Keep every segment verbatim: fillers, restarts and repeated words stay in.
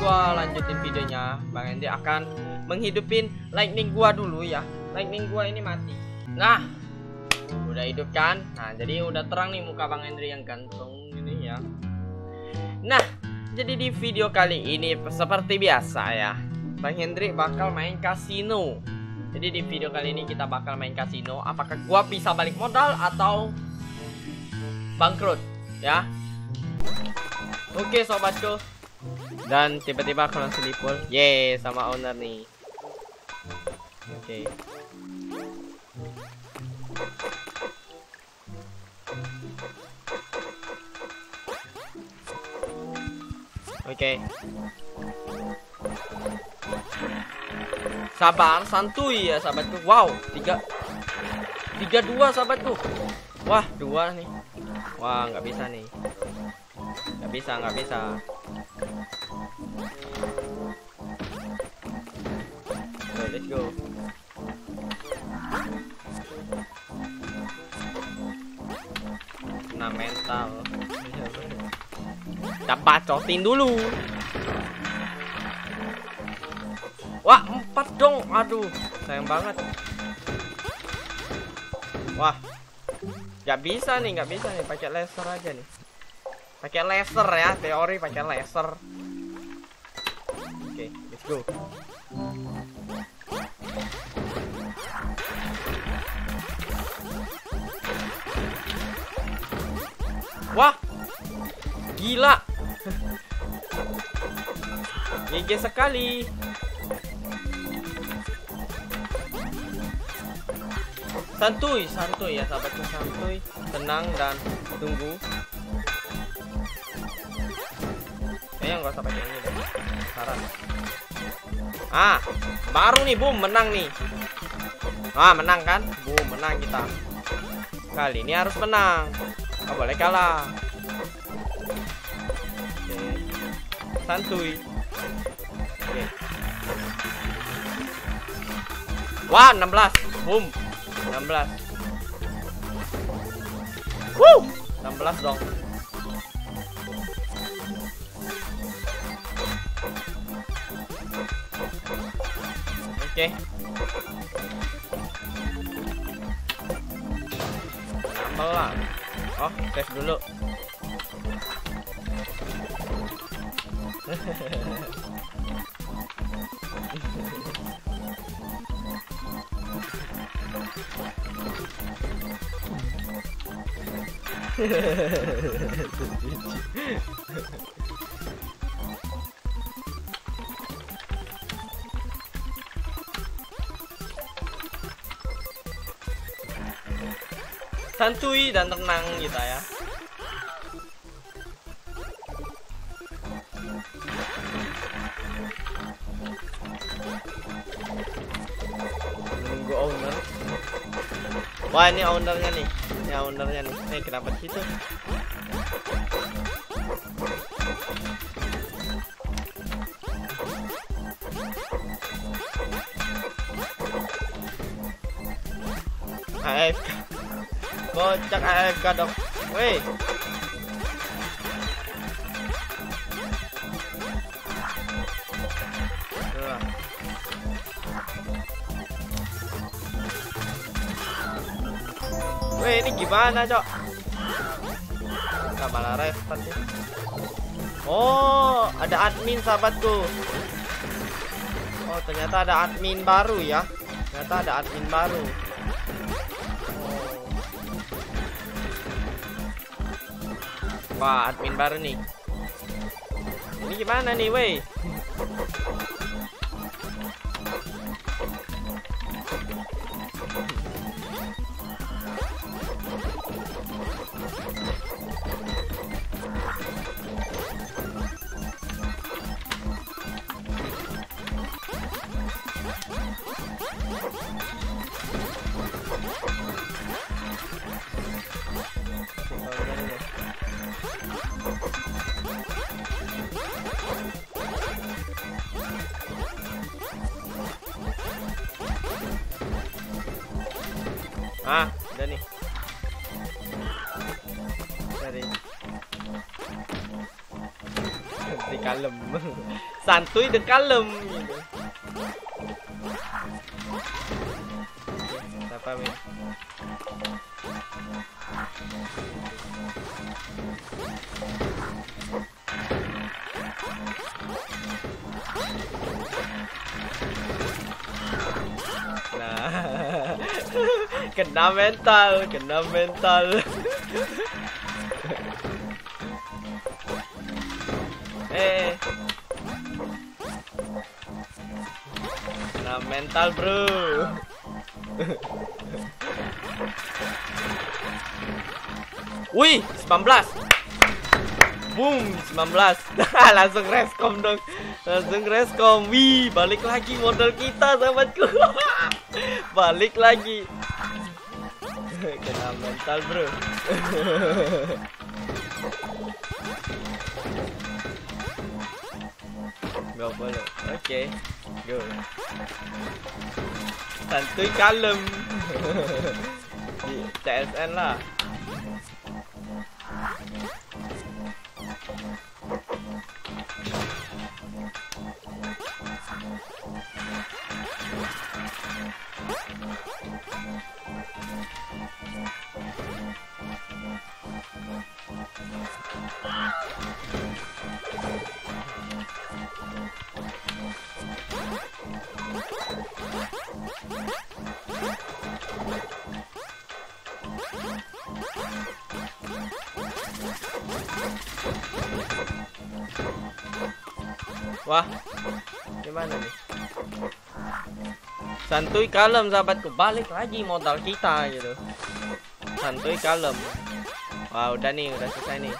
gua lanjutin videonya, Bang Hendrik akan menghidupin lightning gua dulu ya. Lightning gua ini mati. Nah, udah hidup kan? Nah, jadi udah terang nih muka Bang Hendrik yang ganteng ini ya. Nah, jadi di video kali ini seperti biasa ya, Bang Hendrik bakal main kasino. Jadi di video kali ini kita bakal main kasino. Apakah gua bisa balik modal atau bangkrut ya? Oke sobatku. Dan tiba-tiba aku langsung dipul. Yeay, sama owner nih. Oke. Oke. Sabar, santuy ya sahabatku. Wow, tiga tiga dua sahabatku. Wah, dua nih. Wah, nggak bisa nih. Nggak bisa, nggak bisa. Okay, let's go. Nah, mental. Kita bacotin dulu. Wah, empat dong. Aduh, sayang banget. Wah, nggak bisa nih, nggak bisa nih. Pakai laser aja nih. Pakai laser ya, teori pakai laser. Oke, okay, let's go. Wah, gila. G G sekali. Santuy, santuy ya sahabatku, santuy, tenang dan tunggu. Kayaknya nggak usah pakai ini deh. Saran. Ah, baru nih, boom, menang nih. Ah, menang kan? Boom, menang kita. Kali ini harus menang. Nggak boleh kalah. Oke. Santuy. Oke. Wah, enam belas. Boom. enam belas. Wuh, enam belas dong. Oke. enam belas. Oh, save dulu. Santuy dan tenang kita ya. Nunggu owner. Wah, ini ownernya nih. Ini ownernya nih. Eh, kenapa di situ? A F K. Bocak A F K dong. Weh. Weh, ini gimana, Cok? Enggak malah restart ya. Oh, ada admin sahabatku. Oh, ternyata ada admin baru ya. Ternyata ada admin baru. Wah, admin baru nih. Ini gimana nih, wey? Ah, udah nih. Dari kalem. Santuy de kalem gitu. Siapa win? Nah, kena mental, kena mental. Eh, kena mental bro. Wih, sembilan belas. Boom, sembilan belas. Langsung reskom dong. Langsung reskom. Wih, balik lagi modal kita, sahabatku. Balik lagi. Kena mental, bro. Gak boleh. Oke, okay. Go. Santuy kalem. Di C S N lah. Wah, gimana nih? Santuy kalem sahabatku, balik lagi modal kita gitu. Santuy kalem. Wah, udah nih, udah selesai nih.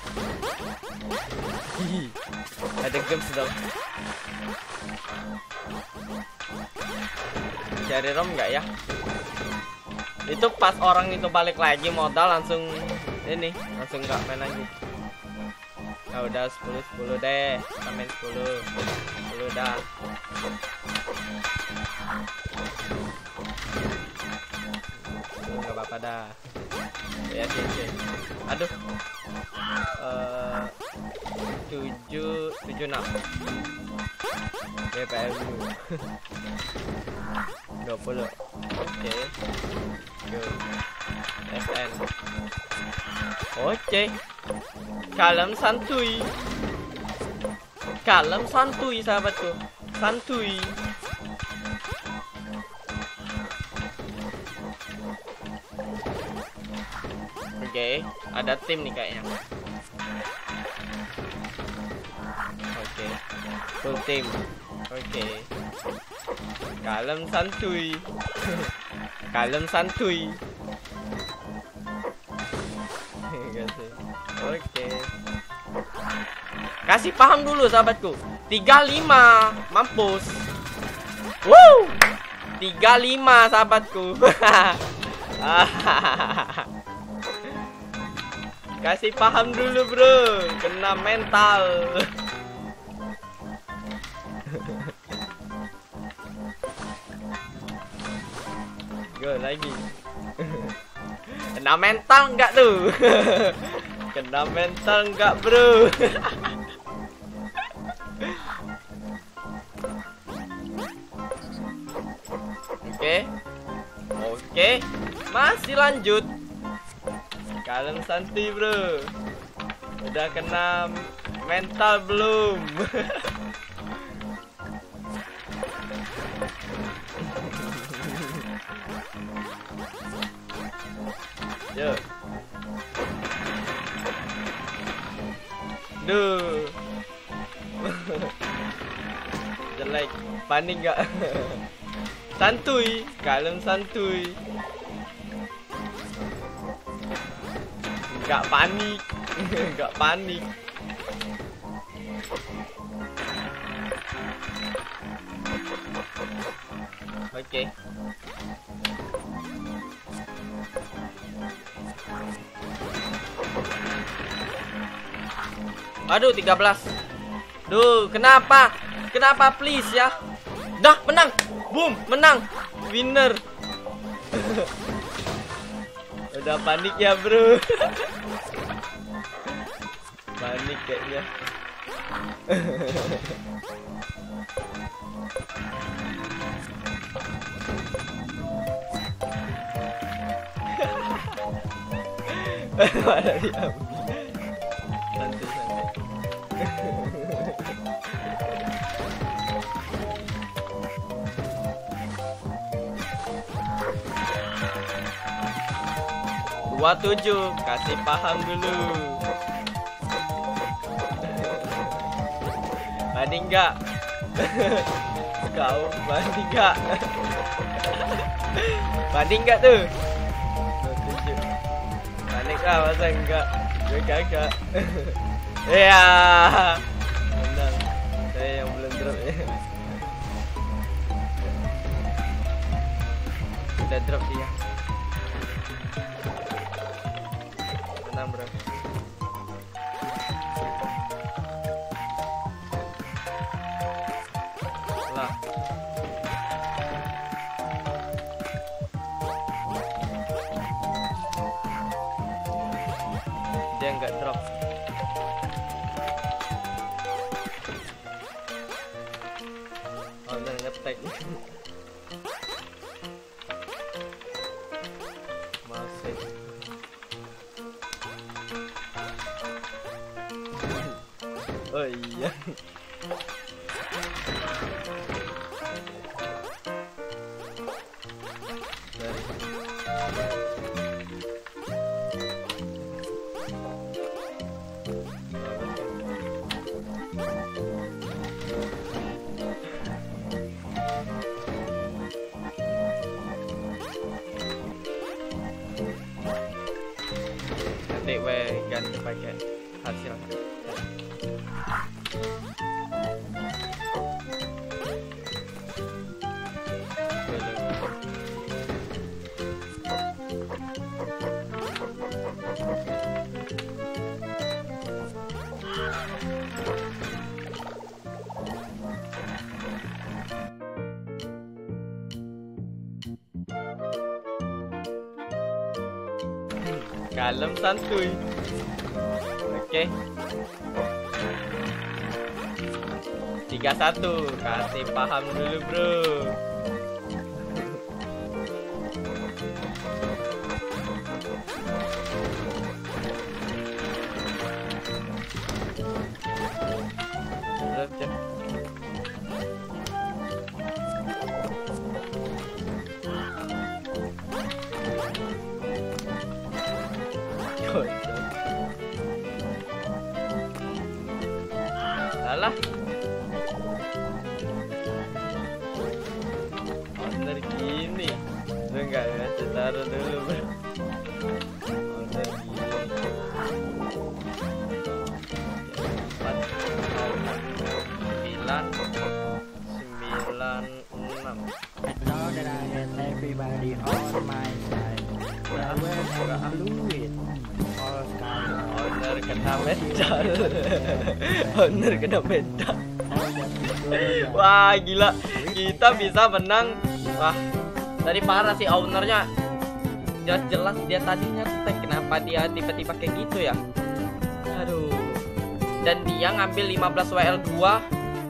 Hihi. Ada games dong. Cari rom nggak ya? Itu pas orang itu balik lagi modal langsung ini, langsung nggak main lagi. Ya udah sepuluh sepuluh deh, kita main sepuluh sepuluh dah. Nggak apa-apa dah. Ya sih, sih. Aduh. Uh, tujuh tujuh enam. D P R dulu. dua puluh. Oke. Go. S N. Oke. Kalem santuy. Kalem santuy sahabatku. Santuy. Oke, okay, ada tim nih kayaknya. Oke, okay. Full tim. Oke. Okay. Kalem santuy. Kalem santuy. Oke. Okay. Kasih paham dulu sahabatku. tiga puluh lima, mampus. Woo! tiga puluh lima sahabatku. Kasih paham dulu, bro. Kena mental. Go lagi. Kena mental enggak tuh? Kena mental enggak, bro? Oke. Oke. Masih lanjut. Kalem santuy, bro. Udah kena mental belum? Yo. Duh. Jelek. Panik gak? Santuy. Kalem santuy. Gak panik. Gak panik. Oke. Okay. Aduh, tiga belas. Duh, kenapa? Kenapa please ya? Dah, menang. Boom, menang. Winner. Udah panik ya, bro. Panik kayaknya. Mana dia? Santai santai. Dua tujuh, kasih paham dulu. Mandi enggak? Kau mandi enggak? Mandi enggak tuh? Dua tujuh. Balik lah masa enggak? Gue kagak. Iya. Menang. Saya yang belum drop ya. Udah drop dia. Menang bro. Lah. Dia nggak drop. Oh, udah ngetek. Masih. Oh iya. Nanti we ganti pakai hasil. Kalem santuy. Oke. tiga satu. Kasih paham dulu, bro. Salah. Owner gini. Lu enggak bisa taruh dulu, bro. Owner gini. Sembilan sembilan enam. Now that I had everybody on my side, now where I blew it, all sky. Owner kena medal. Owner kena medal. Wah gila, kita bisa menang. Wah tadi parah sih ownernya. Jelas-jelas dia tadi ngetek. Kenapa dia tiba-tiba kayak gitu ya? Aduh. Dan dia ngambil lima belas W L dua.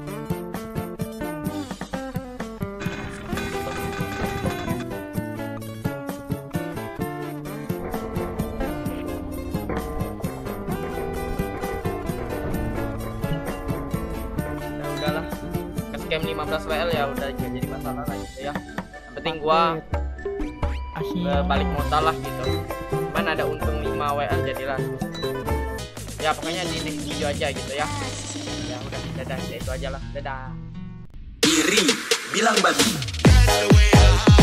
Udahlah, ke scam lima belas W L ya udah jadi masalah lah gitu ya. Yang penting gua uh, balik modal lah gitu. Mana ada untung lima W L jadilah. Ya pokoknya di next video aja gitu ya. Ya udah, dadah, ya itu aja lah. Dadah. Diri bilang babi.